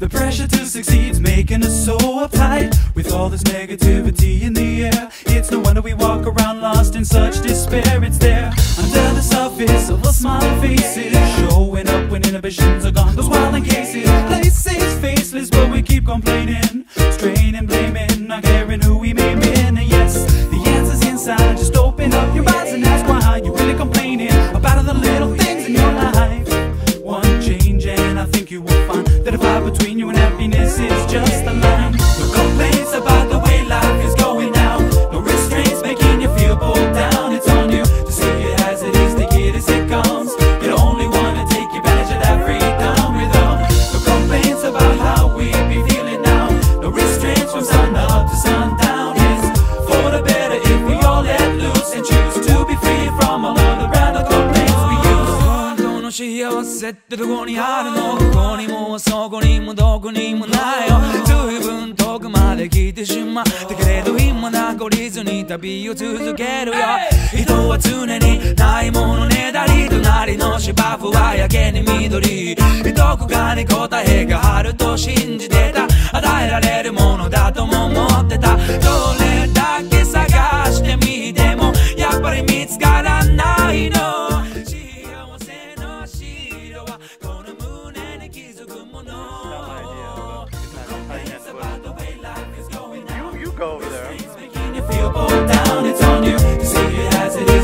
The pressure to succeed's making us so uptight. With all this negativity in the air, it's no wonder we walk around lost in such despair. It's there under the surface of our smiling faces, showing up when inhibitions are gone. Those wilding cases, places faceless, but we keep complaining, straining, blaming, not caring who we may be. And yes, the answer's inside. Just open up your eyes and ask why you're really complaining about all the little things in your life. One change and I think you will find that a vibe between you and happiness is just a line. No complaints about the way life is going now. No restraints making you feel pulled down. It's on you to see it as it is, take it as it comes. You don't only want to take advantage of that freedom rhythm. No complaints about how we be feeling now. No restraints from sun up to sundown. It's for the better if we all let loose and choose to be free from all of the random complaints we use. 幸せってどこにあるの？ここにもそこにもどこにもないよ。随分遠くまで来てしまったけれど今名残ずに旅を続けるよ。人は常にないものねだり、隣の芝生はやけに緑。どこかに答えがあると信じてた。与えられるものだとも思ってた。どれだけ探してみてもやっぱり見つからないの。 You go over there. Making you feel pulled down. It's on you to see it as it is.